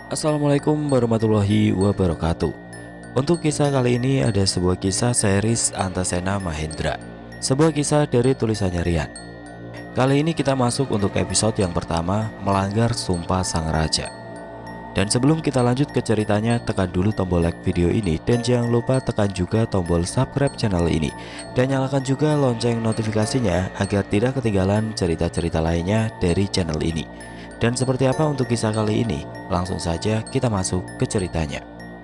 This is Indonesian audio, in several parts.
Assalamualaikum warahmatullahi wabarakatuh. Untuk kisah kali ini ada sebuah kisah series Antasena Mahendra, sebuah kisah dari tulisannya Rian. Kali ini kita masuk untuk episode yang pertama, Melanggar Sumpah Sang Raja. Dan sebelum kita lanjut ke ceritanya, tekan dulu tombol like video ini dan jangan lupa tekan juga tombol subscribe channel ini dan nyalakan juga lonceng notifikasinya agar tidak ketinggalan cerita-cerita lainnya dari channel ini. Dan seperti apa untuk kisah kali ini? Langsung saja kita masuk ke ceritanya.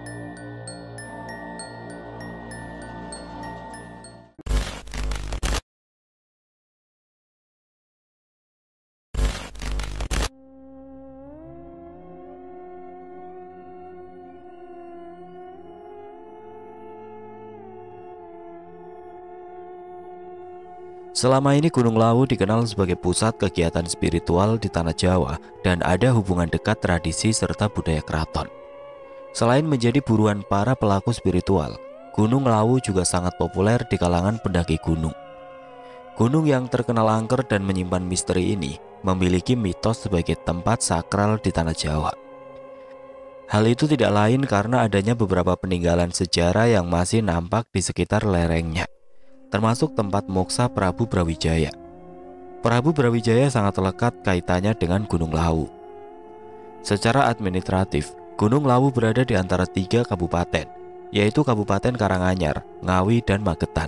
Selama ini Gunung Lawu dikenal sebagai pusat kegiatan spiritual di tanah Jawa dan ada hubungan dekat tradisi serta budaya keraton. Selain menjadi buruan para pelaku spiritual, Gunung Lawu juga sangat populer di kalangan pendaki gunung. Gunung yang terkenal angker dan menyimpan misteri ini memiliki mitos sebagai tempat sakral di tanah Jawa. Hal itu tidak lain karena adanya beberapa peninggalan sejarah yang masih nampak di sekitar lerengnya, termasuk tempat moksa Prabu Brawijaya. Prabu Brawijaya sangat lekat kaitannya dengan Gunung Lawu. Secara administratif, Gunung Lawu berada di antara 3 kabupaten, yaitu Kabupaten Karanganyar, Ngawi, dan Magetan.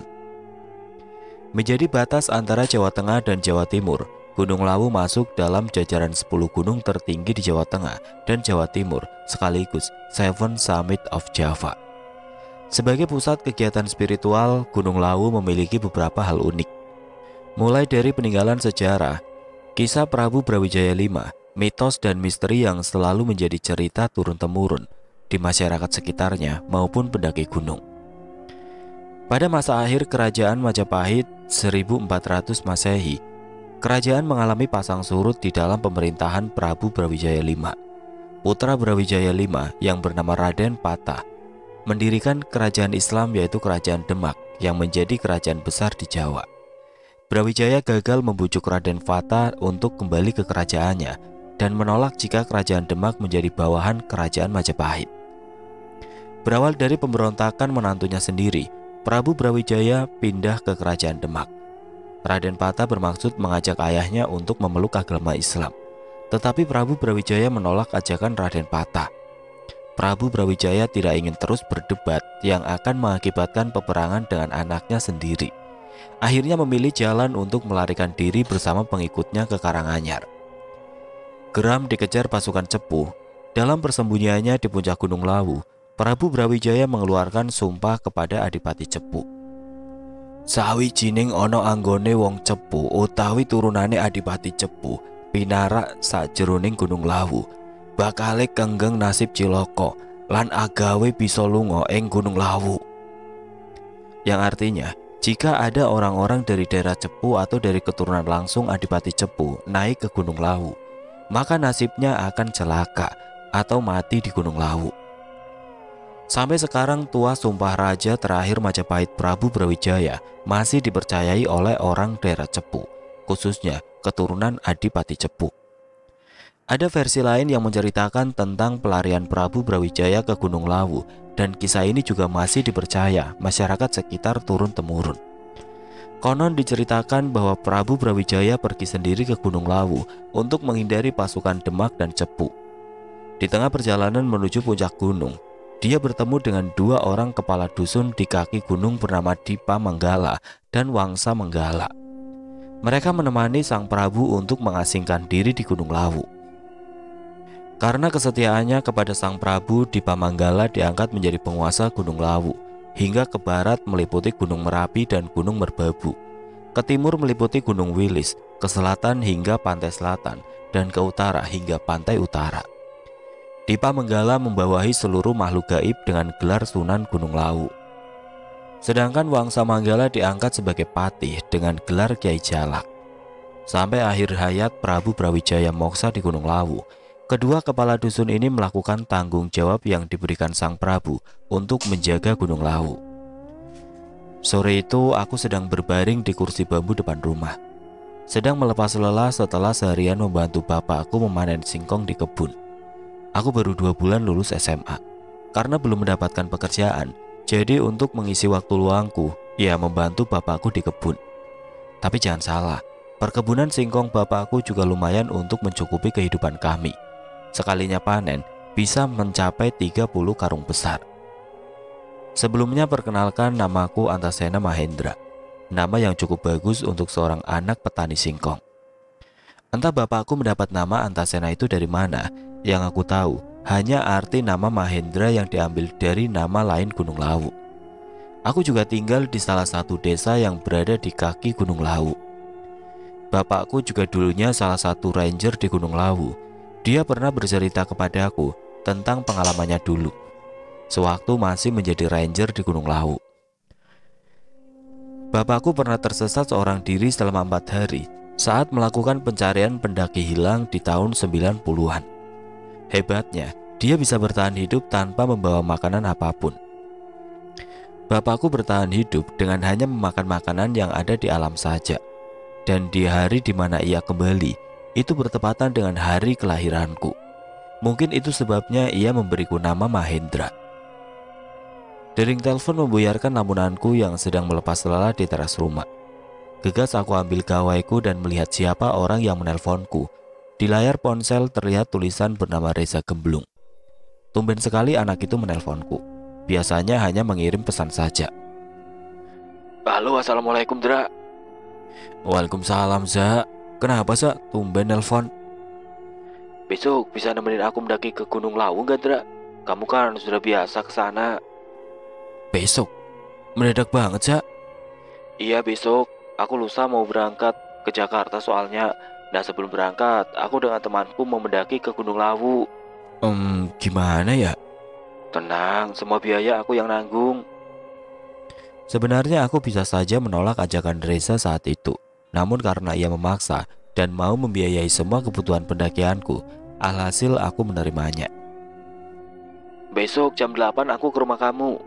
Menjadi batas antara Jawa Tengah dan Jawa Timur, Gunung Lawu masuk dalam jajaran 10 gunung tertinggi di Jawa Tengah dan Jawa Timur, sekaligus Seven Summit of Java. Sebagai pusat kegiatan spiritual, Gunung Lawu memiliki beberapa hal unik. Mulai dari peninggalan sejarah, kisah Prabu Brawijaya V, mitos dan misteri yang selalu menjadi cerita turun-temurun di masyarakat sekitarnya maupun pendaki gunung. Pada masa akhir kerajaan Majapahit 1400 Masehi, kerajaan mengalami pasang surut di dalam pemerintahan Prabu Brawijaya V. Putra Brawijaya V yang bernama Raden Patah mendirikan kerajaan Islam yaitu Kerajaan Demak yang menjadi kerajaan besar di Jawa. Brawijaya gagal membujuk Raden Patah untuk kembali ke kerajaannya dan menolak jika Kerajaan Demak menjadi bawahan Kerajaan Majapahit. Berawal dari pemberontakan menantunya sendiri, Prabu Brawijaya pindah ke Kerajaan Demak. Raden Patah bermaksud mengajak ayahnya untuk memeluk agama Islam, tetapi Prabu Brawijaya menolak ajakan Raden Patah. Prabu Brawijaya tidak ingin terus berdebat yang akan mengakibatkan peperangan dengan anaknya sendiri. Akhirnya memilih jalan untuk melarikan diri bersama pengikutnya ke Karanganyar. Geram dikejar pasukan Cepu. Dalam persembunyiannya di puncak Gunung Lawu, Prabu Brawijaya mengeluarkan sumpah kepada Adipati Cepu. Sawijining ana anggone wong Cepu utawi turunane Adipati Cepu pinarak sajroning Gunung Lawu, bakale kenggeng nasib cilaka lan agawe bisa lunga ing Gunung Lawu. Yang artinya, jika ada orang-orang dari daerah Cepu atau dari keturunan langsung Adipati Cepu naik ke Gunung Lawu, maka nasibnya akan celaka atau mati di Gunung Lawu. Sampai sekarang tuah sumpah raja terakhir Majapahit Prabu Brawijaya masih dipercayai oleh orang daerah Cepu, khususnya keturunan Adipati Cepu. Ada versi lain yang menceritakan tentang pelarian Prabu Brawijaya ke Gunung Lawu, dan kisah ini juga masih dipercaya masyarakat sekitar turun-temurun. Konon diceritakan bahwa Prabu Brawijaya pergi sendiri ke Gunung Lawu untuk menghindari pasukan Demak dan Cepu. Di tengah perjalanan menuju puncak gunung, dia bertemu dengan 2 orang kepala dusun di kaki gunung bernama Dipa Manggala dan Wangsa Menggala. Mereka menemani sang Prabu untuk mengasingkan diri di Gunung Lawu. Karena kesetiaannya kepada sang Prabu, Dipa Manggala diangkat menjadi penguasa Gunung Lawu, hingga ke barat meliputi Gunung Merapi dan Gunung Merbabu, ke timur meliputi Gunung Wilis, ke selatan hingga pantai selatan, dan ke utara hingga pantai utara. Dipa Manggala membawahi seluruh makhluk gaib dengan gelar Sunan Gunung Lawu. Sedangkan Wangsa Manggala diangkat sebagai patih dengan gelar Kiai Jalak. Sampai akhir hayat Prabu Brawijaya moksa di Gunung Lawu, kedua kepala dusun ini melakukan tanggung jawab yang diberikan sang Prabu untuk menjaga Gunung Lawu. Sore itu aku sedang berbaring di kursi bambu depan rumah, sedang melepas lelah setelah seharian membantu bapakku memanen singkong di kebun. Aku baru 2 bulan lulus SMA. Karena belum mendapatkan pekerjaan, jadi untuk mengisi waktu luangku, ya membantu bapakku di kebun. Tapi jangan salah, perkebunan singkong bapakku juga lumayan untuk mencukupi kehidupan kami. Sekalinya panen, bisa mencapai 30 karung besar. Sebelumnya perkenalkan, namaku Antasena Mahendra. Nama yang cukup bagus untuk seorang anak petani singkong. Entah bapakku mendapat nama Antasena itu dari mana, yang aku tahu hanya arti nama Mahendra yang diambil dari nama lain Gunung Lawu. Aku juga tinggal di salah satu desa yang berada di kaki Gunung Lawu. Bapakku juga dulunya salah satu ranger di Gunung Lawu. Dia pernah bercerita kepadaku tentang pengalamannya dulu, sewaktu masih menjadi ranger di Gunung Lawu. Bapakku pernah tersesat seorang diri selama 4 hari saat melakukan pencarian pendaki hilang di tahun 90-an. Hebatnya, dia bisa bertahan hidup tanpa membawa makanan apapun. Bapakku bertahan hidup dengan hanya memakan makanan yang ada di alam saja. Dan di hari di mana ia kembali, itu bertepatan dengan hari kelahiranku. Mungkin itu sebabnya ia memberiku nama Mahendra. Dering telepon membuyarkan lamunanku yang sedang melepas lelah di teras rumah. Gegas aku ambil gawaiku dan melihat siapa orang yang menelponku. Di layar ponsel terlihat tulisan bernama Reza Gemblung. Tumben sekali anak itu menelponku. Biasanya hanya mengirim pesan saja. Halo, assalamualaikum Dra. Waalaikumsalam Za. Kenapa Za? Tumben nelpon. Besok bisa nemenin aku mendaki ke Gunung Lawu gak Dra? Kamu kan sudah biasa ke sana. Besok? Mendadak banget Za. Iya besok. Aku lusa mau berangkat ke Jakarta soalnya. Nah sebelum berangkat, aku dengan temanku mau mendaki ke Gunung Lawu. Gimana ya? Tenang, semua biaya aku yang nanggung. Sebenarnya aku bisa saja menolak ajakan Reza saat itu. Namun karena ia memaksa dan mau membiayai semua kebutuhan pendakianku, alhasil aku menerimanya. Besok jam 8 aku ke rumah kamu.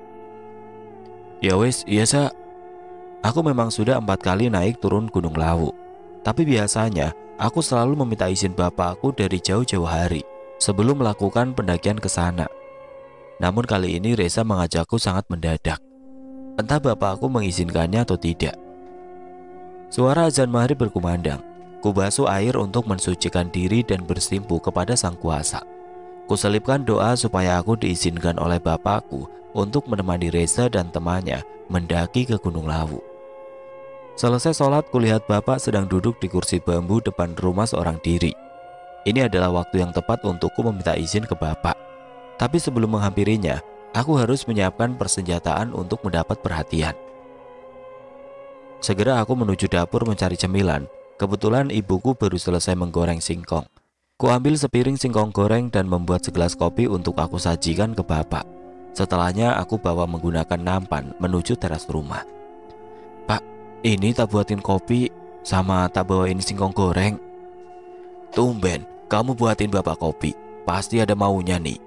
Ya wes, iya Sa. Aku memang sudah 4 kali naik turun Gunung Lawu. Tapi biasanya aku selalu meminta izin bapakku dari jauh-jauh hari sebelum melakukan pendakian ke sana. Namun kali ini Reza mengajakku sangat mendadak. Entah bapakku mengizinkannya atau tidak. Suara azan maghrib berkumandang. Ku basuh air untuk mensucikan diri dan bersimpu kepada Sang Kuasa. Kuselipkan doa supaya aku diizinkan oleh bapakku untuk menemani Reza dan temannya mendaki ke Gunung Lawu. Selesai sholat, kulihat bapak sedang duduk di kursi bambu depan rumah seorang diri. Ini adalah waktu yang tepat untukku meminta izin ke bapak. Tapi sebelum menghampirinya, aku harus menyiapkan persenjataan untuk mendapat perhatian. Segera aku menuju dapur mencari cemilan. Kebetulan ibuku baru selesai menggoreng singkong. Ku ambil sepiring singkong goreng dan membuat segelas kopi untuk aku sajikan ke bapak. Setelahnya aku bawa menggunakan nampan menuju teras rumah. Pak, ini tak buatin kopi sama tak bawain singkong goreng. Tumben, kamu buatin bapak kopi. Pasti ada maunya nih.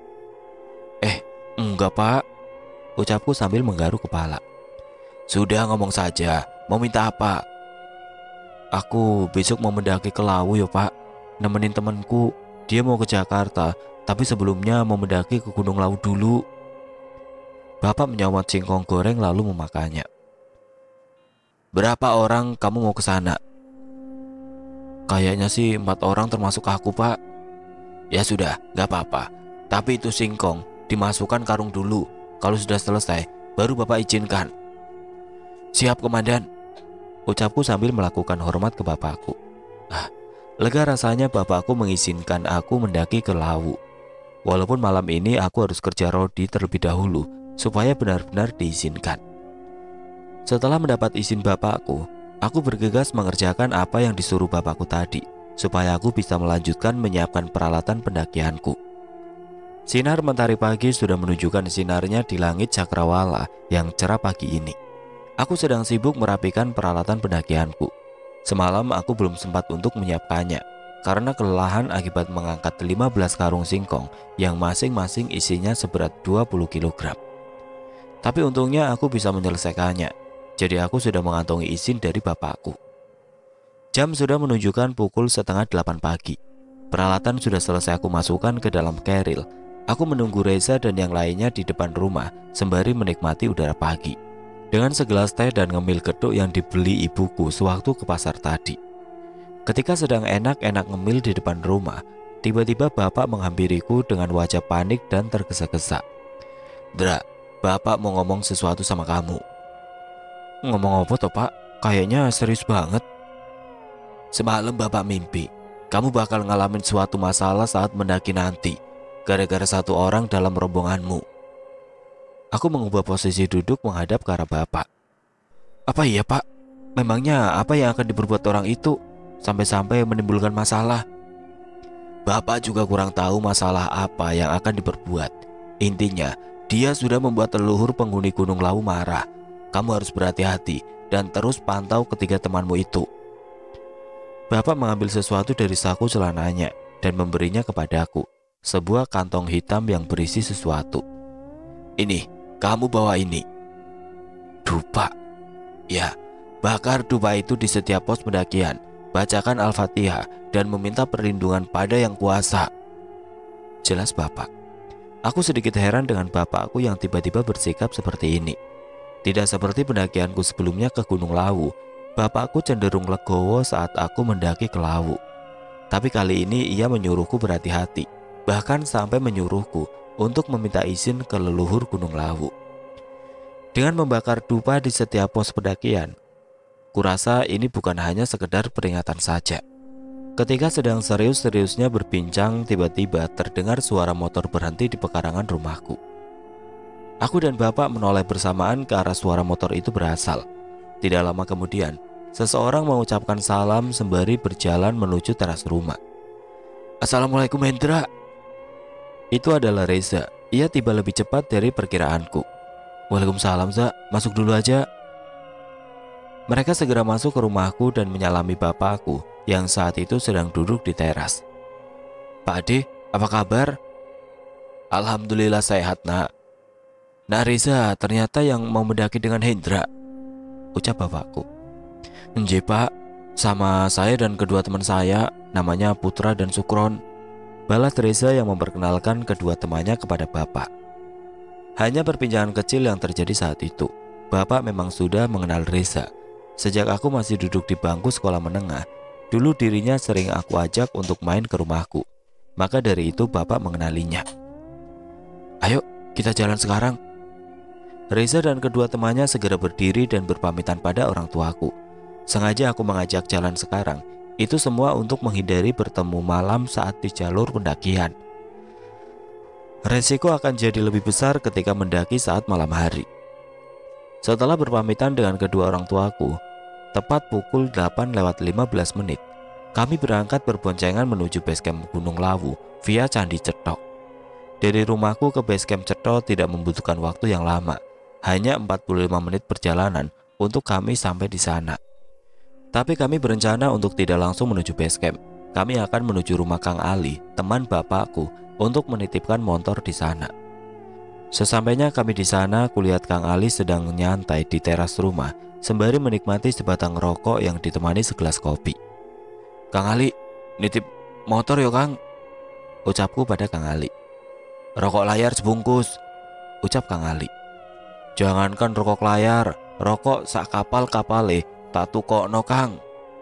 Enggak pak, ucapku sambil menggaruk kepala. Sudah ngomong saja, mau minta apa? Aku besok mau mendaki ke Lawu ya pak. Nemenin temanku, dia mau ke Jakarta. Tapi sebelumnya mau mendaki ke Gunung Lawu dulu. Bapak menyawat singkong goreng lalu memakannya. Berapa orang kamu mau ke sana? Kayaknya sih 4 orang termasuk aku pak. Ya sudah, gak apa-apa. Tapi itu singkong dimasukkan karung dulu. Kalau sudah selesai, baru bapak izinkan. Siap komandan, ucapku sambil melakukan hormat ke bapakku. Lega rasanya bapakku mengizinkan aku mendaki ke Lawu. Walaupun malam ini aku harus kerja rodi terlebih dahulu supaya benar-benar diizinkan. Setelah mendapat izin bapakku, aku bergegas mengerjakan apa yang disuruh bapakku tadi, supaya aku bisa melanjutkan menyiapkan peralatan pendakianku. Sinar mentari pagi sudah menunjukkan sinarnya di langit cakrawala yang cerah pagi ini. Aku sedang sibuk merapikan peralatan pendakianku. Semalam aku belum sempat untuk menyiapkannya karena kelelahan akibat mengangkat 15 karung singkong yang masing-masing isinya seberat 20 kg. Tapi untungnya aku bisa menyelesaikannya. Jadi aku sudah mengantongi izin dari bapakku. Jam sudah menunjukkan pukul 7:30 pagi. Peralatan sudah selesai aku masukkan ke dalam keril. Aku menunggu Reza dan yang lainnya di depan rumah sembari menikmati udara pagi dengan segelas teh dan ngemil getuk yang dibeli ibuku sewaktu ke pasar tadi. Ketika sedang enak-enak ngemil di depan rumah, tiba-tiba bapak menghampiriku dengan wajah panik dan tergesa-gesa. "Dra, bapak mau ngomong sesuatu sama kamu." "Ngomong apa toh pak? Kayaknya serius banget." "Semalam bapak mimpi kamu bakal ngalamin suatu masalah saat mendaki nanti gara-gara satu orang dalam rombonganmu." Aku mengubah posisi duduk menghadap ke arah bapak. "Apa iya pak? Memangnya apa yang akan diperbuat orang itu sampai-sampai menimbulkan masalah?" "Bapak juga kurang tahu masalah apa yang akan diperbuat. Intinya dia sudah membuat leluhur penghuni Gunung Lawu marah. Kamu harus berhati-hati dan terus pantau ketiga temanmu itu." Bapak mengambil sesuatu dari saku celananya dan memberinya kepadaku, sebuah kantong hitam yang berisi sesuatu. "Ini, kamu bawa ini." "Dupa?" "Ya, bakar dupa itu di setiap pos pendakian. Bacakan Al-Fatihah dan meminta perlindungan pada Yang Kuasa." Jelas bapak. Aku sedikit heran dengan bapakku yang tiba-tiba bersikap seperti ini. Tidak seperti pendakianku sebelumnya ke Gunung Lawu. Bapakku cenderung legowo saat aku mendaki ke Lawu. Tapi kali ini ia menyuruhku berhati-hati, bahkan sampai menyuruhku untuk meminta izin ke leluhur Gunung Lawu. Dengan membakar dupa di setiap pos pendakian, kurasa ini bukan hanya sekedar peringatan saja. Ketika sedang serius-seriusnya berbincang, tiba-tiba terdengar suara motor berhenti di pekarangan rumahku. Aku dan bapak menoleh bersamaan ke arah suara motor itu berasal. Tidak lama kemudian, seseorang mengucapkan salam sembari berjalan menuju teras rumah. "Assalamualaikum Hendra." Itu adalah Reza. Ia tiba lebih cepat dari perkiraanku. "Waalaikumsalam Za, masuk dulu aja." Mereka segera masuk ke rumahku dan menyalami bapakku yang saat itu sedang duduk di teras. "Pak Ade, apa kabar?" "Alhamdulillah sehat nak." "Nak Reza ternyata yang mau mendaki dengan Hendra," ucap bapakku. "Nje pak, sama saya dan kedua teman saya, namanya Putra dan Sukron," balas Reza yang memperkenalkan kedua temannya kepada bapak. Hanya perbincangan kecil yang terjadi saat itu. Bapak memang sudah mengenal Reza. Sejak aku masih duduk di bangku sekolah menengah, dulu dirinya sering aku ajak untuk main ke rumahku. Maka dari itu bapak mengenalinya. "Ayo, kita jalan sekarang." Reza dan kedua temannya segera berdiri dan berpamitan pada orang tuaku. Sengaja aku mengajak jalan sekarang. Itu semua untuk menghindari bertemu malam saat di jalur pendakian. Resiko akan jadi lebih besar ketika mendaki saat malam hari. Setelah berpamitan dengan kedua orang tuaku, tepat pukul 8:15, kami berangkat berboncengan menuju basecamp Gunung Lawu via Candi Cetok. Dari rumahku ke basecamp Cetok tidak membutuhkan waktu yang lama, hanya 45 menit perjalanan untuk kami sampai di sana. Tapi kami berencana untuk tidak langsung menuju basecamp. Kami akan menuju rumah Kang Ali, teman bapakku, untuk menitipkan motor di sana. Sesampainya kami di sana, kulihat Kang Ali sedang nyantai di teras rumah sembari menikmati sebatang rokok yang ditemani segelas kopi. "Kang Ali, nitip motor yo Kang," ucapku pada Kang Ali. "Rokok layar sebungkus," ucap Kang Ali. "Jangankan rokok layar, rokok sak kapal-kapale tak tukokno Kang."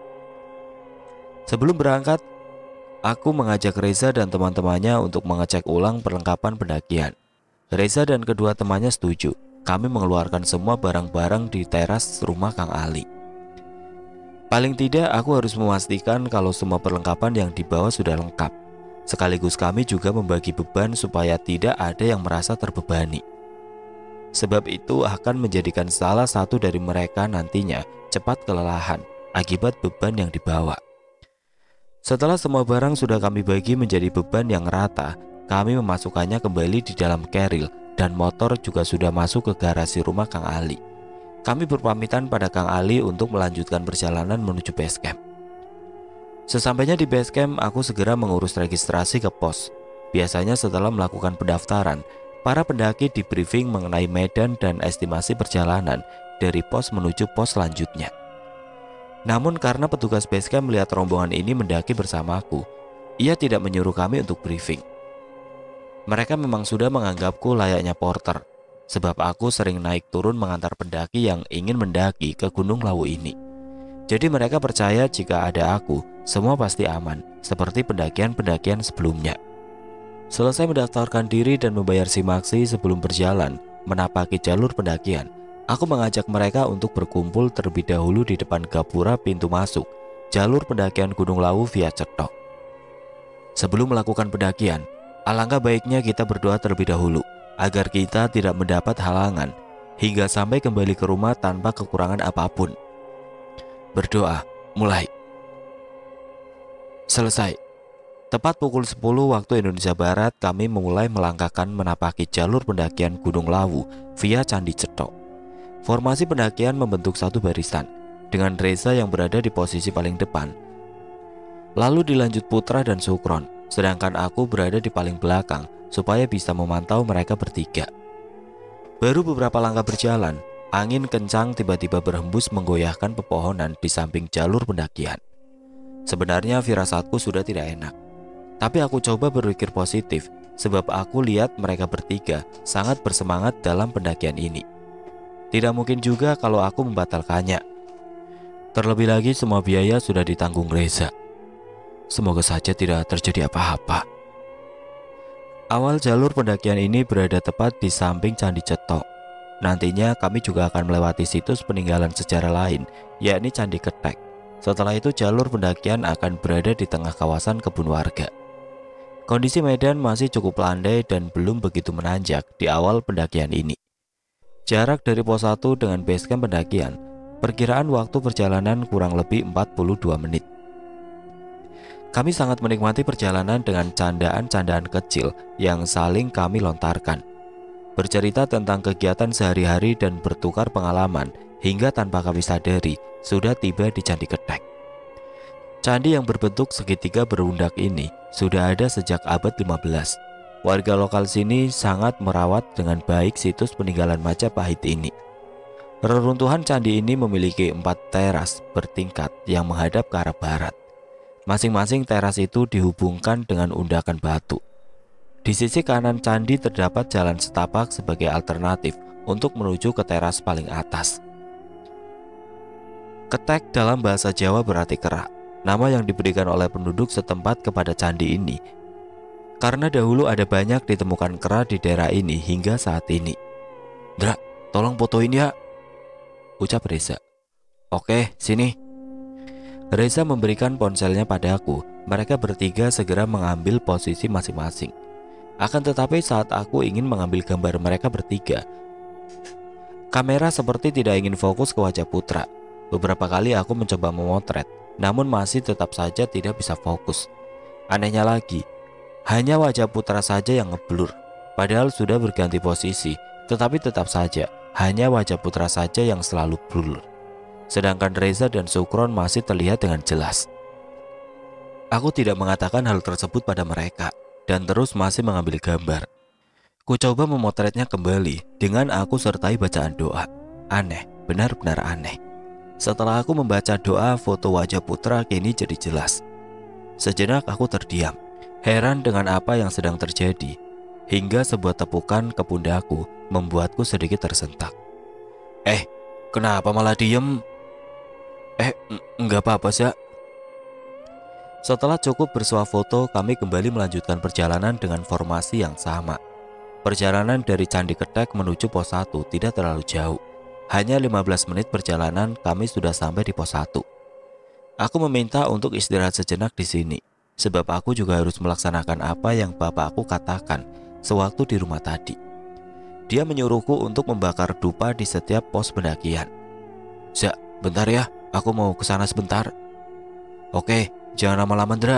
Sebelum berangkat, aku mengajak Reza dan teman-temannya untuk mengecek ulang perlengkapan pendakian. Reza dan kedua temannya setuju. Kami mengeluarkan semua barang-barang di teras rumah Kang Ali. Paling tidak aku harus memastikan kalau semua perlengkapan yang dibawa sudah lengkap. Sekaligus kami juga membagi beban supaya tidak ada yang merasa terbebani. Sebab itu akan menjadikan salah satu dari mereka nantinya cepat kelelahan akibat beban yang dibawa. Setelah semua barang sudah kami bagi menjadi beban yang rata, kami memasukkannya kembali di dalam keril dan motor juga sudah masuk ke garasi rumah Kang Ali. Kami berpamitan pada Kang Ali untuk melanjutkan perjalanan menuju base camp. Sesampainya di base camp, aku segera mengurus registrasi ke pos. Biasanya setelah melakukan pendaftaran, para pendaki di briefing mengenai medan dan estimasi perjalanan dari pos menuju pos selanjutnya. Namun karena petugas base camp melihat rombongan ini mendaki bersamaku, Ia tidak menyuruh kami untuk briefing. Mereka memang sudah menganggapku layaknya porter, sebab aku sering naik turun mengantar pendaki yang ingin mendaki ke Gunung Lawu ini. Jadi mereka percaya jika ada aku, semua pasti aman, seperti pendakian-pendakian sebelumnya. Selesai mendaftarkan diri dan membayar simaksi sebelum berjalan menapaki jalur pendakian, aku mengajak mereka untuk berkumpul terlebih dahulu di depan gapura pintu masuk jalur pendakian Gunung Lawu via Cetok. Sebelum melakukan pendakian, alangkah baiknya kita berdoa terlebih dahulu agar kita tidak mendapat halangan hingga sampai kembali ke rumah tanpa kekurangan apapun. Berdoa, mulai. Selesai. Tepat pukul 10 waktu Indonesia Barat, kami mulai melangkahkan menapaki jalur pendakian Gunung Lawu via Candi Cetok. Formasi pendakian membentuk satu barisan, dengan Reza yang berada di posisi paling depan. Lalu dilanjut Putra dan Sukron, sedangkan aku berada di paling belakang supaya bisa memantau mereka bertiga. Baru beberapa langkah berjalan, angin kencang tiba-tiba berhembus menggoyahkan pepohonan di samping jalur pendakian. Sebenarnya firasatku sudah tidak enak, tapi aku coba berpikir positif sebab aku lihat mereka bertiga sangat bersemangat dalam pendakian ini. Tidak mungkin juga kalau aku membatalkannya. Terlebih lagi semua biaya sudah ditanggung Reza. Semoga saja tidak terjadi apa-apa. Awal jalur pendakian ini berada tepat di samping Candi Cetok. Nantinya kami juga akan melewati situs peninggalan sejarah lain, yakni Candi Ketek. Setelah itu jalur pendakian akan berada di tengah kawasan kebun warga. Kondisi medan masih cukup landai dan belum begitu menanjak di awal pendakian ini. Jarak dari pos 1 dengan base camp pendakian, perkiraan waktu perjalanan kurang lebih 42 menit. Kami sangat menikmati perjalanan dengan candaan-candaan kecil yang saling kami lontarkan. Bercerita tentang kegiatan sehari-hari dan bertukar pengalaman hingga tanpa kami sadari sudah tiba di Candi Ketek. Candi yang berbentuk segitiga berundak ini sudah ada sejak abad 15. Warga lokal sini sangat merawat dengan baik situs peninggalan Majapahit ini. Reruntuhan candi ini memiliki 4 teras bertingkat yang menghadap ke arah barat. Masing-masing teras itu dihubungkan dengan undakan batu. Di sisi kanan candi terdapat jalan setapak sebagai alternatif untuk menuju ke teras paling atas. Ketek dalam bahasa Jawa berarti kerak, nama yang diberikan oleh penduduk setempat kepada candi ini. Karena dahulu ada banyak ditemukan kera di daerah ini hingga saat ini. "Dra, tolong fotoin ya," ucap Reza. "Oke, sini." Reza memberikan ponselnya padaku. Mereka bertiga segera mengambil posisi masing-masing. Akan tetapi saat aku ingin mengambil gambar mereka bertiga, kamera seperti tidak ingin fokus ke wajah Putra. Beberapa kali aku mencoba memotret, namun masih tetap saja tidak bisa fokus. Anehnya lagi, hanya wajah Putra saja yang ngeblur. Padahal sudah berganti posisi, tetapi tetap saja hanya wajah Putra saja yang selalu blur. Sedangkan Reza dan Sukron masih terlihat dengan jelas. Aku tidak mengatakan hal tersebut pada mereka dan terus masih mengambil gambar. Ku coba memotretnya kembali dengan aku sertai bacaan doa. Aneh, benar-benar aneh. Setelah aku membaca doa, foto wajah Putra kini jadi jelas. Sejenak aku terdiam, heran dengan apa yang sedang terjadi, hingga sebuah tepukan ke pundakku membuatku sedikit tersentak. Kenapa malah diem? Enggak apa-apa, Zak. Setelah cukup bersuah foto, kami kembali melanjutkan perjalanan dengan formasi yang sama. Perjalanan dari Candi Ketek menuju pos 1 tidak terlalu jauh. Hanya 15 menit perjalanan kami sudah sampai di pos 1. Aku meminta untuk istirahat sejenak di sini, sebab aku juga harus melaksanakan apa yang bapakku katakan sewaktu di rumah tadi. Dia menyuruhku untuk membakar dupa di setiap pos pendakian. "Zak, bentar ya, aku mau ke sana sebentar." "Oke, jangan lama-lama, Ndra."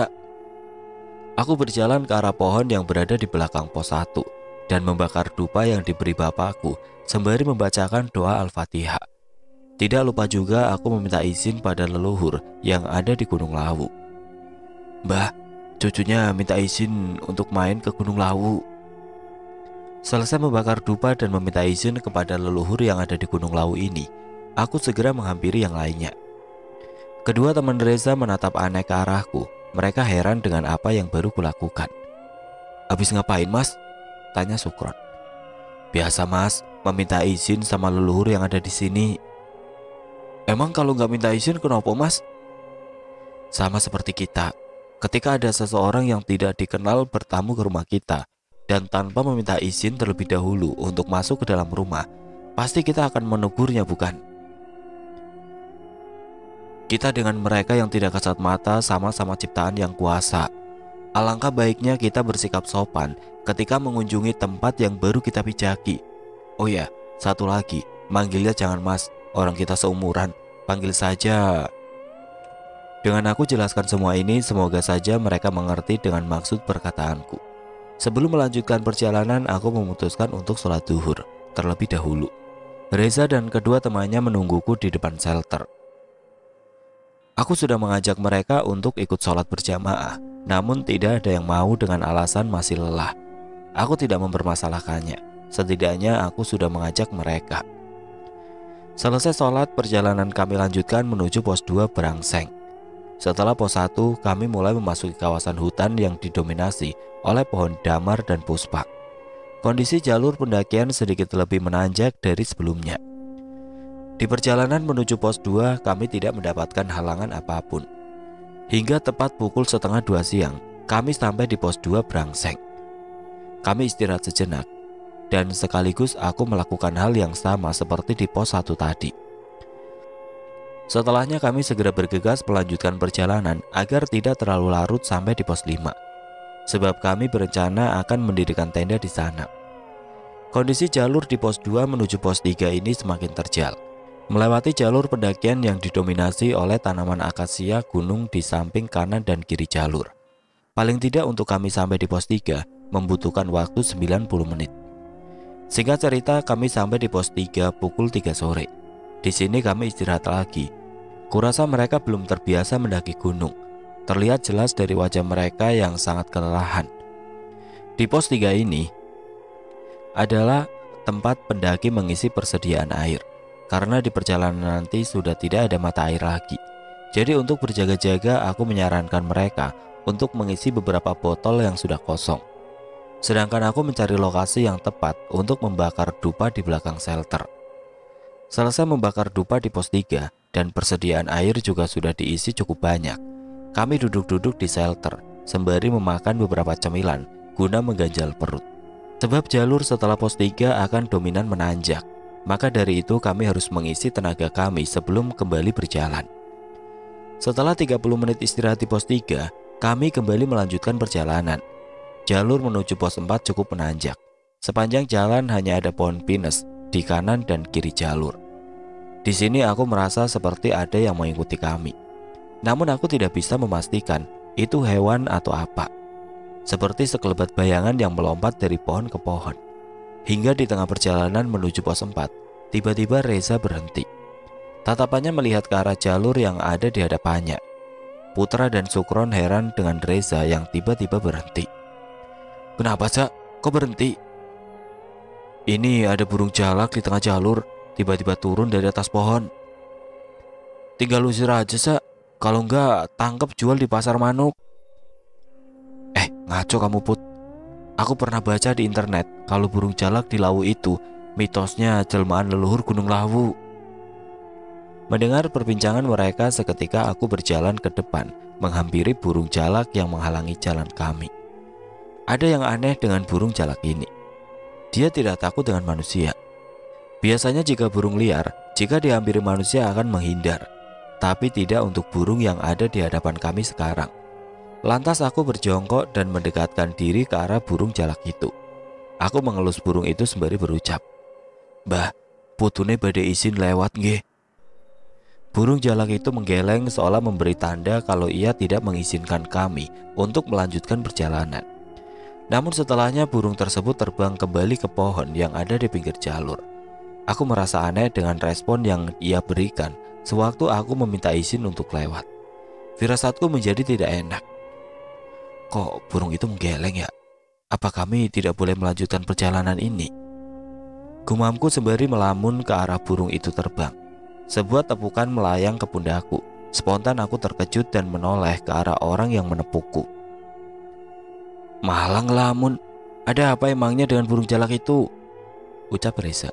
Aku berjalan ke arah pohon yang berada di belakang pos 1 dan membakar dupa yang diberi bapakku sembari membacakan doa Al-Fatihah. Tidak lupa juga aku meminta izin pada leluhur yang ada di Gunung Lawu. "Mbah, cucunya minta izin untuk main ke Gunung Lawu." Selesai membakar dupa dan meminta izin kepada leluhur yang ada di Gunung Lawu ini, aku segera menghampiri yang lainnya. Kedua teman Reza menatap aneh ke arahku. Mereka heran dengan apa yang baru kulakukan. "Habis ngapain, Mas?" tanya Sukron. "Biasa, Mas, meminta izin sama leluhur yang ada di sini." "Emang kalau nggak minta izin kenapa, Mas?" "Sama seperti kita. Ketika ada seseorang yang tidak dikenal bertamu ke rumah kita dan tanpa meminta izin terlebih dahulu untuk masuk ke dalam rumah, pasti kita akan menegurnya, bukan? Kita dengan mereka yang tidak kasat mata sama-sama ciptaan yang kuasa. Alangkah baiknya kita bersikap sopan ketika mengunjungi tempat yang baru kita pijaki. Oh ya, satu lagi, manggilnya jangan Mas, orang kita seumuran, panggil saja." Dengan aku jelaskan semua ini, semoga saja mereka mengerti dengan maksud perkataanku. Sebelum melanjutkan perjalanan, aku memutuskan untuk sholat zuhur terlebih dahulu. Reza dan kedua temannya menungguku di depan shelter. Aku sudah mengajak mereka untuk ikut sholat berjamaah, namun tidak ada yang mau dengan alasan masih lelah. Aku tidak mempermasalahkannya, setidaknya aku sudah mengajak mereka. Selesai sholat, perjalanan kami lanjutkan menuju pos 2 Brangseng. Setelah pos 1, kami mulai memasuki kawasan hutan yang didominasi oleh pohon damar dan puspa. Kondisi jalur pendakian sedikit lebih menanjak dari sebelumnya. Di perjalanan menuju pos 2, kami tidak mendapatkan halangan apapun. Hingga tepat pukul 1:30 siang, kami sampai di pos 2 Brangseng. Kami istirahat sejenak, dan sekaligus aku melakukan hal yang sama seperti di pos 1 tadi. Setelahnya kami segera bergegas melanjutkan perjalanan agar tidak terlalu larut sampai di pos 5, sebab kami berencana akan mendirikan tenda di sana. Kondisi jalur di pos 2 menuju pos 3 ini semakin terjal, melewati jalur pendakian yang didominasi oleh tanaman akasia gunung di samping kanan dan kiri jalur. Paling tidak untuk kami sampai di pos 3 membutuhkan waktu 90 menit. Singkat cerita, kami sampai di pos 3 pukul 3 sore. Di sini kami istirahat lagi. Kurasa mereka belum terbiasa mendaki gunung. Terlihat jelas dari wajah mereka yang sangat kelelahan. Di pos 3 ini adalah tempat pendaki mengisi persediaan air, karena di perjalanan nanti sudah tidak ada mata air lagi. Jadi untuk berjaga-jaga, aku menyarankan mereka untuk mengisi beberapa botol yang sudah kosong. Sedangkan aku mencari lokasi yang tepat untuk membakar dupa di belakang shelter. Selesai membakar dupa di pos 3 dan persediaan air juga sudah diisi cukup banyak, kami duduk-duduk di shelter sembari memakan beberapa cemilan guna mengganjal perut. Sebab jalur setelah pos 3 akan dominan menanjak, maka dari itu kami harus mengisi tenaga kami sebelum kembali berjalan. Setelah 30 menit istirahat di pos 3, kami kembali melanjutkan perjalanan. Jalur menuju pos 4 cukup menanjak. Sepanjang jalan hanya ada pohon pinus di kanan dan kiri jalur. Di sini aku merasa seperti ada yang mengikuti kami. Namun aku tidak bisa memastikan itu hewan atau apa. Seperti sekelebat bayangan yang melompat dari pohon ke pohon. Hingga di tengah perjalanan menuju pos 4, tiba-tiba Reza berhenti. Tatapannya melihat ke arah jalur yang ada di hadapannya. Putra dan Sukron heran dengan Reza yang tiba-tiba berhenti. "Kenapa, Cak? Kok berhenti?" "Ini ada burung jalak di tengah jalur, tiba-tiba turun dari atas pohon. Tinggal usir aja, Cak. Kalau enggak, tangkap jual di pasar manuk." Ngaco kamu, Put. Aku pernah baca di internet kalau burung jalak di Lawu itu mitosnya jelmaan leluhur Gunung Lawu. Mendengar perbincangan mereka, seketika aku berjalan ke depan menghampiri burung jalak yang menghalangi jalan kami. Ada yang aneh dengan burung jalak ini. Dia tidak takut dengan manusia. Biasanya jika burung liar, jika dihampiri manusia akan menghindar, tapi tidak untuk burung yang ada di hadapan kami sekarang. Lantas aku berjongkok dan mendekatkan diri ke arah burung jalak itu. Aku mengelus burung itu sembari berucap, "Mbah, putune bade izin lewat nggih." Burung jalak itu menggeleng seolah memberi tanda kalau ia tidak mengizinkan kami untuk melanjutkan perjalanan. Namun setelahnya burung tersebut terbang kembali ke pohon yang ada di pinggir jalur. Aku merasa aneh dengan respon yang ia berikan sewaktu aku meminta izin untuk lewat. Firasatku menjadi tidak enak. Kok burung itu menggeleng ya? Apa kami tidak boleh melanjutkan perjalanan ini? Gumamku sembari melamun ke arah burung itu terbang. Sebuah tepukan melayang ke pundakku. Spontan aku terkejut dan menoleh ke arah orang yang menepukku. "Malang lamun, ada apa emangnya dengan burung jalak itu?" ucap Reza.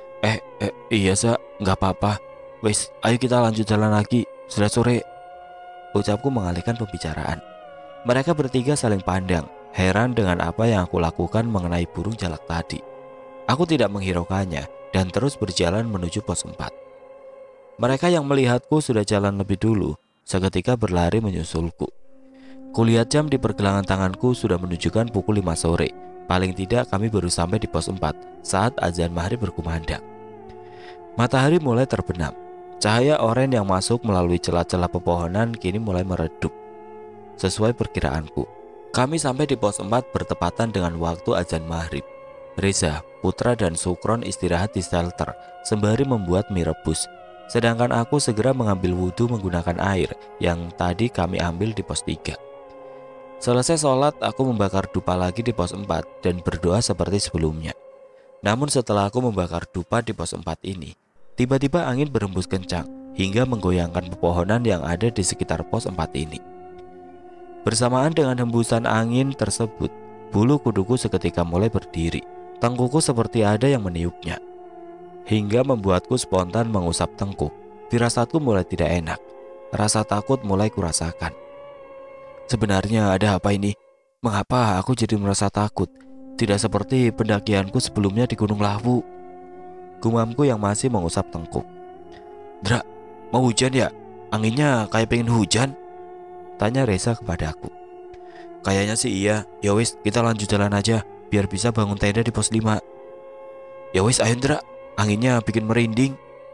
Iya Sa, nggak apa-apa. Wes, ayo kita lanjut jalan lagi, sudah sore," ucapku mengalihkan pembicaraan. Mereka bertiga saling pandang, heran dengan apa yang aku lakukan mengenai burung jalak tadi. Aku tidak menghiraukannya dan terus berjalan menuju pos 4. Mereka yang melihatku sudah jalan lebih dulu, seketika berlari menyusulku. Kulihat jam di pergelangan tanganku sudah menunjukkan pukul 5 sore. Paling tidak kami baru sampai di pos 4 saat azan maghrib berkumandang. Matahari mulai terbenam. Cahaya oranye yang masuk melalui celah-celah pepohonan kini mulai meredup. Sesuai perkiraanku, kami sampai di pos 4 bertepatan dengan waktu azan maghrib. Reza, Putra dan Sukron istirahat di shelter sembari membuat mie rebus. Sedangkan aku segera mengambil wudhu menggunakan air yang tadi kami ambil di pos 3. Selesai sholat, aku membakar dupa lagi di pos 4 dan berdoa seperti sebelumnya. Namun setelah aku membakar dupa di pos 4 ini, tiba-tiba angin berhembus kencang hingga menggoyangkan pepohonan yang ada di sekitar pos 4 ini. Bersamaan dengan hembusan angin tersebut, bulu kuduku seketika mulai berdiri. Tengkukku seperti ada yang meniupnya, hingga membuatku spontan mengusap tengkuk. Firasatku mulai tidak enak. Rasa takut mulai kurasakan. Sebenarnya ada apa ini? Mengapa aku jadi merasa takut? Tidak seperti pendakianku sebelumnya di Gunung Lawu. Gumamku yang masih mengusap tengkuk. "Dra, mau hujan ya? Anginnya kayak pengen hujan," tanya Reza kepadaku. "Kayaknya sih iya. Ya wis, kita lanjut jalan aja biar bisa bangun tenda di pos 5. "Ya wis, ayo Dra, anginnya bikin merinding."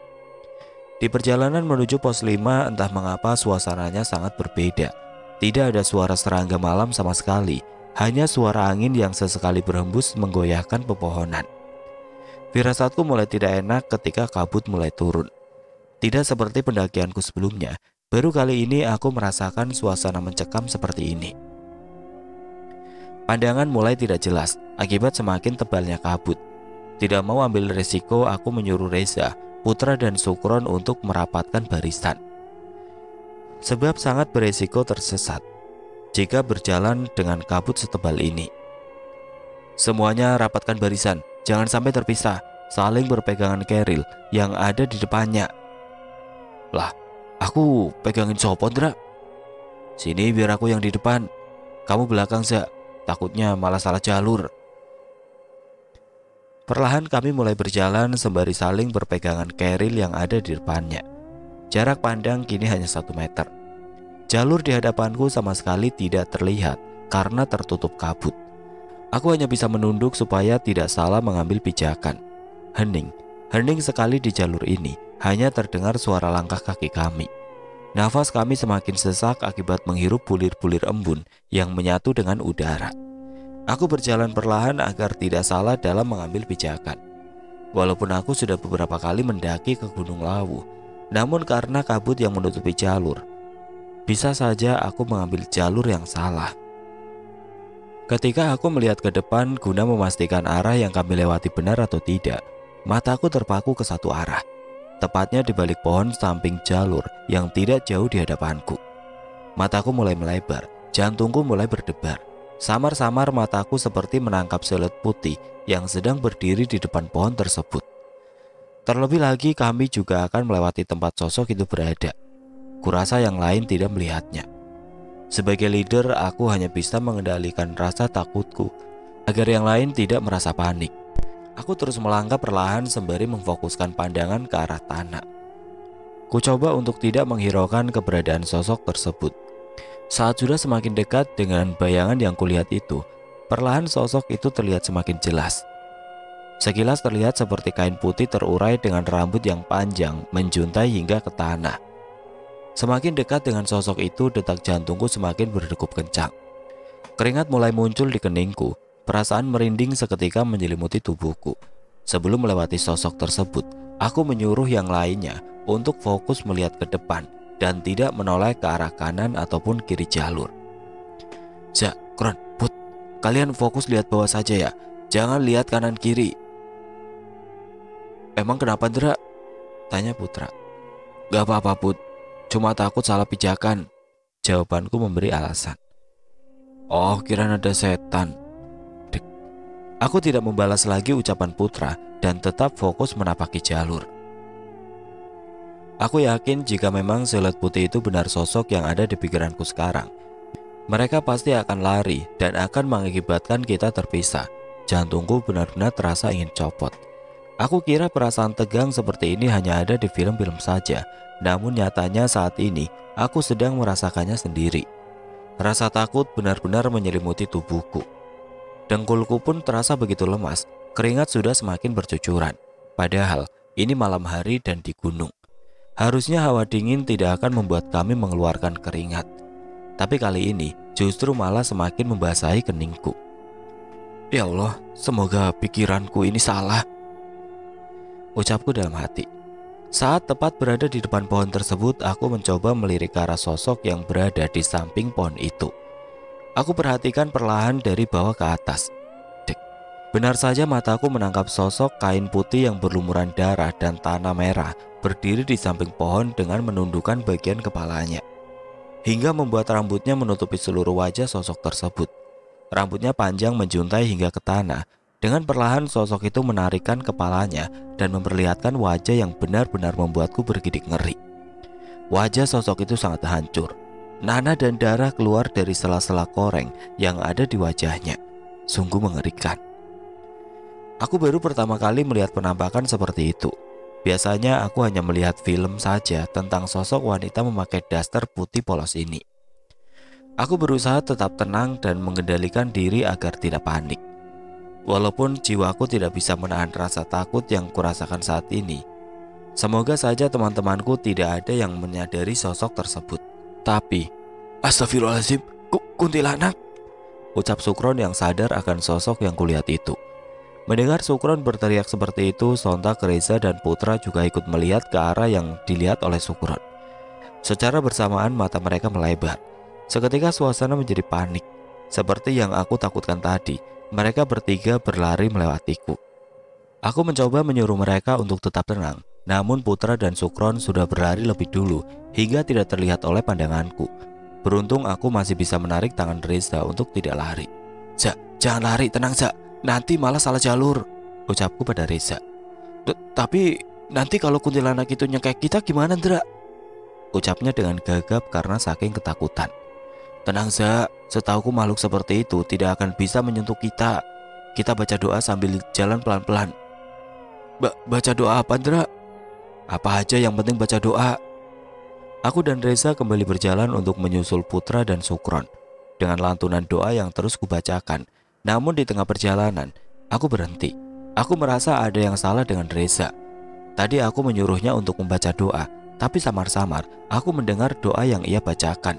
Di perjalanan menuju pos 5, entah mengapa suasananya sangat berbeda. Tidak ada suara serangga malam sama sekali, hanya suara angin yang sesekali berhembus menggoyahkan pepohonan. Firasatku mulai tidak enak ketika kabut mulai turun. Tidak seperti pendakianku sebelumnya, baru kali ini aku merasakan suasana mencekam seperti ini. Pandangan mulai tidak jelas akibat semakin tebalnya kabut. Tidak mau ambil resiko, aku menyuruh Reza, Putra dan Sukron untuk merapatkan barisan. Sebab sangat beresiko tersesat jika berjalan dengan kabut setebal ini. "Semuanya rapatkan barisan, jangan sampai terpisah, saling berpegangan keril yang ada di depannya." "Lah, aku pegangin sopon Dra?" "Sini biar aku yang di depan, kamu belakang Za, takutnya malah salah jalur." Perlahan kami mulai berjalan sembari saling berpegangan keril yang ada di depannya. Jarak pandang kini hanya 1 meter. Jalur di hadapanku sama sekali tidak terlihat karena tertutup kabut. Aku hanya bisa menunduk supaya tidak salah mengambil pijakan. Hening sekali di jalur ini. Hanya terdengar suara langkah kaki kami. Nafas kami semakin sesak akibat menghirup bulir-bulir embun yang menyatu dengan udara. Aku berjalan perlahan agar tidak salah dalam mengambil pijakan. Walaupun aku sudah beberapa kali mendaki ke Gunung Lawu, namun karena kabut yang menutupi jalur, bisa saja aku mengambil jalur yang salah. Ketika aku melihat ke depan guna memastikan arah yang kami lewati benar atau tidak, mataku terpaku ke satu arah, tepatnya di balik pohon samping jalur yang tidak jauh di hadapanku. Mataku mulai melebar, jantungku mulai berdebar. Samar-samar mataku seperti menangkap selut putih yang sedang berdiri di depan pohon tersebut. Terlebih lagi kami juga akan melewati tempat sosok itu berada. Kurasa yang lain tidak melihatnya. Sebagai leader, aku hanya bisa mengendalikan rasa takutku agar yang lain tidak merasa panik. Aku terus melangkah perlahan sembari memfokuskan pandangan ke arah tanah. Ku coba untuk tidak menghiraukan keberadaan sosok tersebut. Saat sudah semakin dekat dengan bayangan yang kulihat itu, perlahan sosok itu terlihat semakin jelas. Sekilas terlihat seperti kain putih terurai dengan rambut yang panjang menjuntai hingga ke tanah. Semakin dekat dengan sosok itu, detak jantungku semakin berdegup kencang. Keringat mulai muncul di keningku, perasaan merinding seketika menyelimuti tubuhku. Sebelum melewati sosok tersebut, aku menyuruh yang lainnya untuk fokus melihat ke depan dan tidak menoleh ke arah kanan ataupun kiri jalur. "Za, Kron, Put, kalian fokus lihat bawah saja ya, jangan lihat kanan kiri." "Emang kenapa Dra?" tanya Putra. "Gak apa-apa Put, cuma takut salah pijakan. Jawabanku memberi alasan. Oh, kirain ada setan. Dek. Aku tidak membalas lagi ucapan Putra dan tetap fokus menapaki jalur. Aku yakin jika memang siluet putih itu benar sosok yang ada di pikiranku sekarang, mereka pasti akan lari dan akan mengakibatkan kita terpisah. Jantungku benar-benar terasa ingin copot. Aku kira perasaan tegang seperti ini hanya ada di film-film saja, namun nyatanya saat ini aku sedang merasakannya sendiri. Rasa takut benar-benar menyelimuti tubuhku. Dengkulku pun terasa begitu lemas, keringat sudah semakin bercucuran. Padahal ini malam hari dan di gunung. Harusnya hawa dingin tidak akan membuat kami mengeluarkan keringat. Tapi kali ini justru malah semakin membasahi keningku. Ya Allah, semoga pikiranku ini salah, ucapku dalam hati. Saat tepat berada di depan pohon tersebut, aku mencoba melirik ke arah sosok yang berada di samping pohon itu. Aku perhatikan perlahan dari bawah ke atas. Dek. Benar saja mataku menangkap sosok kain putih yang berlumuran darah dan tanah merah berdiri di samping pohon dengan menundukkan bagian kepalanya, hingga membuat rambutnya menutupi seluruh wajah sosok tersebut. Rambutnya panjang menjuntai hingga ke tanah. Dengan perlahan sosok itu menarikkan kepalanya dan memperlihatkan wajah yang benar-benar membuatku bergidik ngeri. Wajah sosok itu sangat hancur. Nanah dan darah keluar dari sela-sela koreng yang ada di wajahnya. Sungguh mengerikan. Aku baru pertama kali melihat penampakan seperti itu. Biasanya aku hanya melihat film saja tentang sosok wanita memakai daster putih polos ini. Aku berusaha tetap tenang dan mengendalikan diri agar tidak panik. Walaupun jiwaku tidak bisa menahan rasa takut yang kurasakan saat ini. Semoga saja teman-temanku tidak ada yang menyadari sosok tersebut. Tapi, astagfirullahaladzim, kuntilanak, ucap Sukron yang sadar akan sosok yang kulihat itu. Mendengar Sukron berteriak seperti itu, sontak Reza dan Putra juga ikut melihat ke arah yang dilihat oleh Sukron. Secara bersamaan mata mereka melebar. Seketika suasana menjadi panik. Seperti yang aku takutkan tadi, mereka bertiga berlari melewatiku. Aku mencoba menyuruh mereka untuk tetap tenang, namun Putra dan Sukron sudah berlari lebih dulu hingga tidak terlihat oleh pandanganku. Beruntung aku masih bisa menarik tangan Reza untuk tidak lari. Jangan lari, tenang Za, nanti malah salah jalur, ucapku pada Reza. Tapi nanti kalau kuntilanak itu nyengkek kita gimana, Ndra? Ucapnya dengan gagap karena saking ketakutan. Tenang Za, setauku makhluk seperti itu tidak akan bisa menyentuh kita. Kita baca doa sambil jalan pelan-pelan. Baca doa apa, Ndra? Apa aja yang penting baca doa. Aku dan Reza kembali berjalan untuk menyusul Putra dan Sukron dengan lantunan doa yang terus kubacakan. Namun di tengah perjalanan, aku berhenti. Aku merasa ada yang salah dengan Reza. Tadi aku menyuruhnya untuk membaca doa, tapi samar-samar aku mendengar doa yang ia bacakan.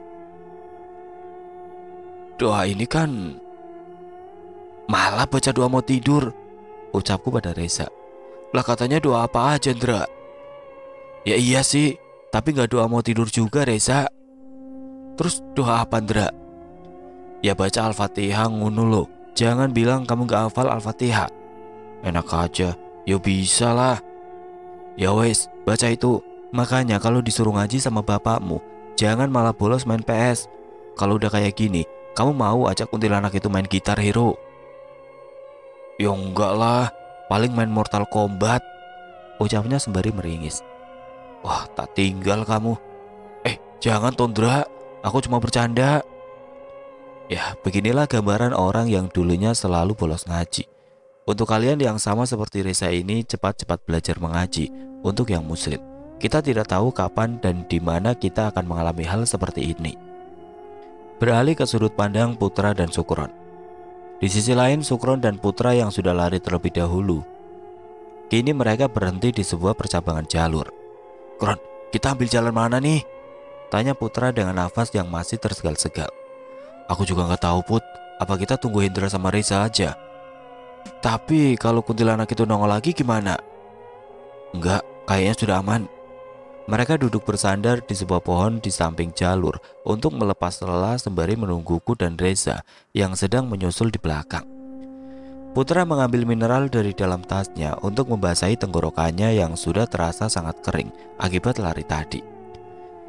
Doa ini kan malah baca doa mau tidur, ucapku pada Reza. Lah katanya doa apa aja, Ndra? Ya iya sih, tapi gak doa mau tidur juga, Reza. Terus doa apa, Ndra? Ya baca Al-Fatihah ngono lo. Jangan bilang kamu gak hafal Al-Fatihah. Enak aja, ya bisa lah. Ya wes, baca itu. Makanya kalau disuruh ngaji sama bapakmu, jangan malah bolos main PS. Kalau udah kayak gini, kamu mau ajak kuntilanak itu main gitar hero? Ya enggak lah, paling main Mortal Kombat, ucapnya sembari meringis. Wah, tak tinggal kamu. Jangan Tondra, aku cuma bercanda. Ya, beginilah gambaran orang yang dulunya selalu bolos ngaji. Untuk kalian yang sama seperti Reza ini, cepat-cepat belajar mengaji. Untuk yang muslim, kita tidak tahu kapan dan di mana kita akan mengalami hal seperti ini. Beralih ke sudut pandang Putra dan Sukron. Di sisi lain, Sukron dan Putra yang sudah lari terlebih dahulu. Kini mereka berhenti di sebuah percabangan jalur. Kron, kita ambil jalan mana nih? Tanya Putra dengan nafas yang masih tersegal-segal. Aku juga gak tahu, Put. Apa kita tunggu Hendra sama Reza aja? Tapi kalau kuntilanak itu nongol lagi gimana? Enggak, kayaknya sudah aman. Mereka duduk bersandar di sebuah pohon di samping jalur untuk melepas lelah sembari menungguku dan Reza yang sedang menyusul di belakang. Putra mengambil mineral dari dalam tasnya untuk membasahi tenggorokannya yang sudah terasa sangat kering akibat lari tadi.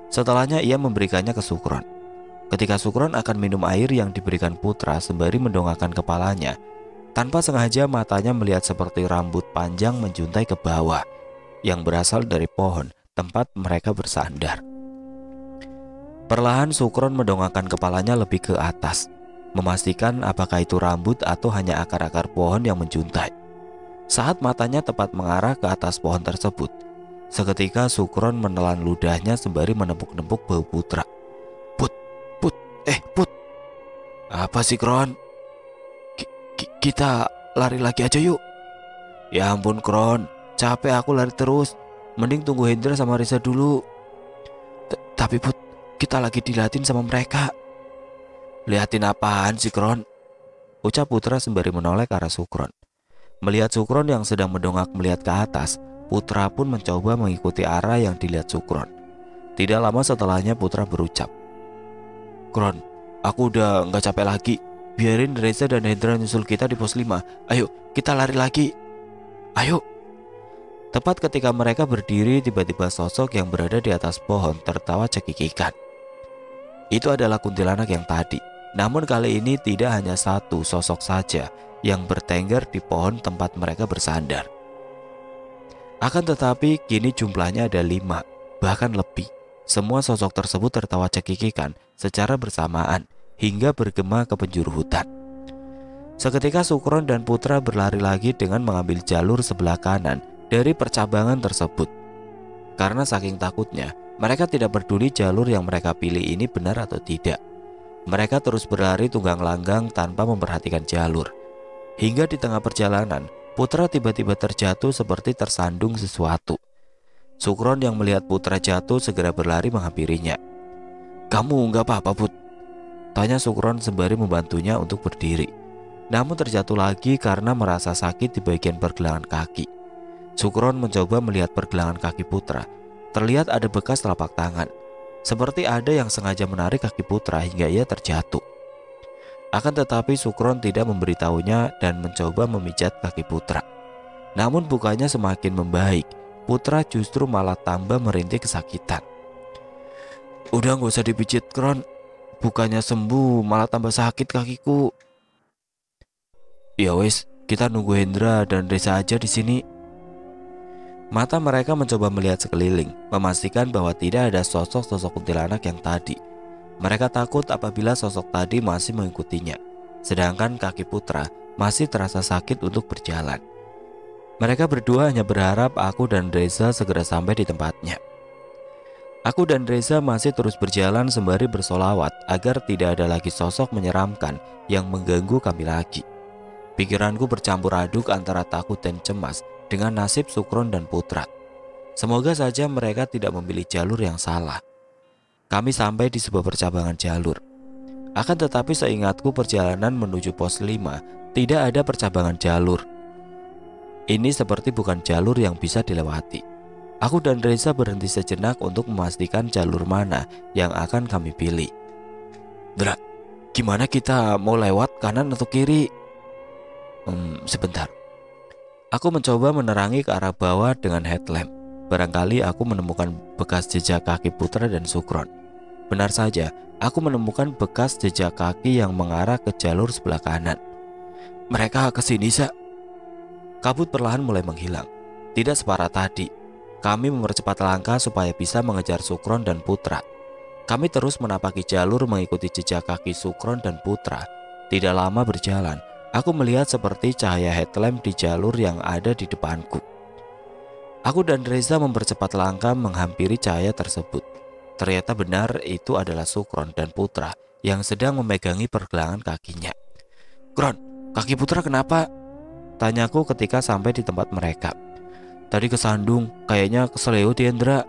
Setelahnya ia memberikannya ke Sukron. Ketika Sukron akan minum air yang diberikan Putra sembari mendongakkan kepalanya, tanpa sengaja matanya melihat seperti rambut panjang menjuntai ke bawah yang berasal dari pohon tempat mereka bersandar. Perlahan Sukron mendongakkan kepalanya lebih ke atas, memastikan apakah itu rambut atau hanya akar-akar pohon yang menjuntai. Saat matanya tepat mengarah ke atas pohon tersebut, seketika Sukron menelan ludahnya sembari menepuk-nepuk bahu Putra. Put, apa sih Kron? Kita lari lagi aja yuk. Ya ampun Kron, capek aku lari terus. Mending tunggu Hendra sama Reza dulu. Tapi Put, kita lagi diliatin sama mereka. Liatin apaan sih Kron? Ucap Putra sembari menoleh ke arah Sukron. Melihat Sukron yang sedang mendongak melihat ke atas, Putra pun mencoba mengikuti arah yang dilihat Sukron. Tidak lama setelahnya Putra berucap, Kron, aku udah gak capek lagi. Biarin Reza dan Hendra nyusul kita di pos 5. Ayo, kita lari lagi. Ayo. Tepat ketika mereka berdiri, tiba-tiba sosok yang berada di atas pohon tertawa cekikikan. Itu adalah kuntilanak yang tadi. Namun kali ini tidak hanya satu sosok saja yang bertengger di pohon tempat mereka bersandar. Akan tetapi kini jumlahnya ada 5, bahkan lebih. Semua sosok tersebut tertawa cekikikan secara bersamaan hingga bergema ke penjuru hutan. Seketika Sukron dan Putra berlari lagi dengan mengambil jalur sebelah kanan dari percabangan tersebut. Karena saking takutnya, mereka tidak peduli jalur yang mereka pilih ini benar atau tidak. Mereka terus berlari tunggang langgang tanpa memperhatikan jalur. Hingga di tengah perjalanan, Putra tiba-tiba terjatuh seperti tersandung sesuatu. Sukron yang melihat Putra jatuh segera berlari menghampirinya. Kamu nggak apa-apa Put? Tanya Sukron sembari membantunya untuk berdiri. Namun terjatuh lagi karena merasa sakit di bagian pergelangan kaki. Sukron mencoba melihat pergelangan kaki Putra. Terlihat ada bekas telapak tangan. Seperti ada yang sengaja menarik kaki Putra hingga ia terjatuh. Akan tetapi Sukron tidak memberitahunya dan mencoba memijat kaki Putra. Namun bukannya semakin membaik. Putra justru malah tambah merintih kesakitan. Udah gak usah dipijit Kron. Bukannya sembuh malah tambah sakit kakiku. Ya wes, kita nunggu Hendra dan Reza aja di sini. Mata mereka mencoba melihat sekeliling, memastikan bahwa tidak ada sosok-sosok kuntilanak yang tadi. Mereka takut apabila sosok tadi masih mengikutinya, sedangkan kaki Putra masih terasa sakit untuk berjalan. Mereka berdua hanya berharap aku dan Reza segera sampai di tempatnya. Aku dan Reza masih terus berjalan sembari bersolawat agar tidak ada lagi sosok menyeramkan yang mengganggu kami lagi. Pikiranku bercampur aduk antara takut dan cemas dengan nasib Sukron dan Putra. Semoga saja mereka tidak memilih jalur yang salah. Kami sampai di sebuah percabangan jalur. Akan tetapi seingatku perjalanan menuju pos 5 tidak ada percabangan jalur. Ini seperti bukan jalur yang bisa dilewati. Aku dan Reza berhenti sejenak untuk memastikan jalur mana yang akan kami pilih. Dra, gimana kita mau lewat kanan atau kiri? Sebentar. Aku mencoba menerangi ke arah bawah dengan headlamp. Barangkali aku menemukan bekas jejak kaki Putra dan Sukron. Benar saja, aku menemukan bekas jejak kaki yang mengarah ke jalur sebelah kanan. Mereka kesini, Sa. Kabut perlahan mulai menghilang. Tidak separah tadi. Kami mempercepat langkah supaya bisa mengejar Sukron dan Putra. Kami terus menapaki jalur mengikuti jejak kaki Sukron dan Putra. Tidak lama berjalan, aku melihat seperti cahaya headlamp di jalur yang ada di depanku. Aku dan Reza mempercepat langkah menghampiri cahaya tersebut. Ternyata benar itu adalah Sukron dan Putra yang sedang memegangi pergelangan kakinya. Kron, kaki Putra kenapa? Tanyaku ketika sampai di tempat mereka. Tadi kesandung, kayaknya keseleo di Hendra.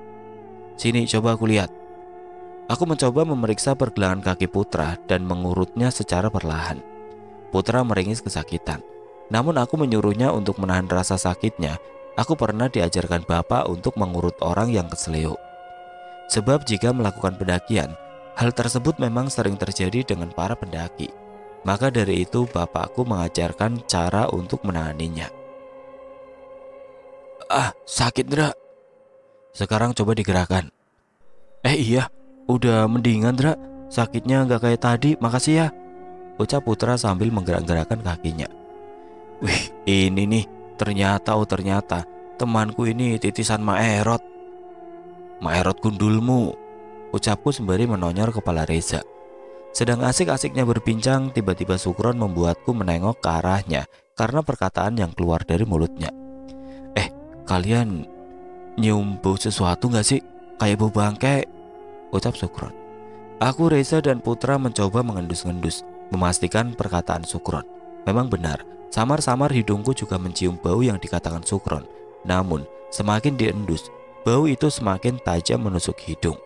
Sini, coba aku lihat. Aku mencoba memeriksa pergelangan kaki Putra dan mengurutnya secara perlahan. Putra meringis kesakitan. Namun aku menyuruhnya untuk menahan rasa sakitnya. Aku pernah diajarkan bapak untuk mengurut orang yang keseleo. Sebab jika melakukan pendakian, hal tersebut memang sering terjadi dengan para pendaki. Maka dari itu bapakku mengajarkan cara untuk menanganinya. Sakit Dra. Sekarang coba digerakkan. Iya, udah mendingan Dra. Sakitnya nggak kayak tadi, makasih ya, ucap Putra sambil menggerak-gerakkan kakinya. Wih, ini nih, ternyata temanku ini titisan Maerot. Maerot gundulmu, ucapku sembari menonyor kepala Reza. Sedang asik-asiknya berbincang, tiba-tiba Sukron membuatku menengok ke arahnya karena perkataan yang keluar dari mulutnya. Kalian nyium bau sesuatu gak sih? Kayak bau bangke, ucap Sukron. Aku, Reza, dan Putra mencoba mengendus-ngendus, memastikan perkataan Sukron. Memang benar, samar-samar hidungku juga mencium bau yang dikatakan Sukron. Namun, semakin diendus, bau itu semakin tajam menusuk hidung.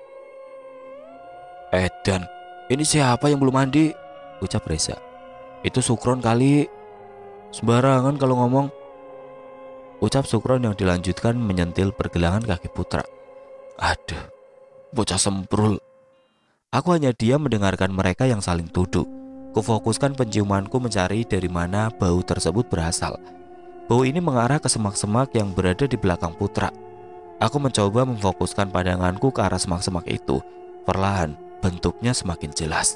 Dan ini siapa yang belum mandi? Ucap Reza. Itu Sukron kali. Sembarangan kalau ngomong, ucap Sukron yang dilanjutkan menyentil pergelangan kaki Putra. Aduh, bocah semprul. Aku hanya diam mendengarkan mereka yang saling tuduh. Kufokuskan penciumanku mencari dari mana bau tersebut berasal. Bau ini mengarah ke semak-semak yang berada di belakang Putra. Aku mencoba memfokuskan pandanganku ke arah semak-semak itu. Perlahan, bentuknya semakin jelas.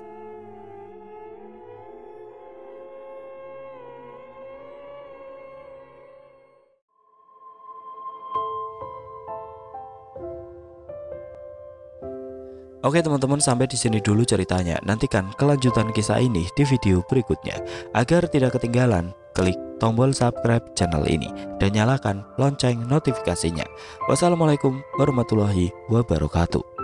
Oke teman-teman, sampai di sini dulu ceritanya. Nantikan kelanjutan kisah ini di video berikutnya. Agar tidak ketinggalan, klik tombol subscribe channel ini dan nyalakan lonceng notifikasinya. Wassalamualaikum warahmatullahi wabarakatuh.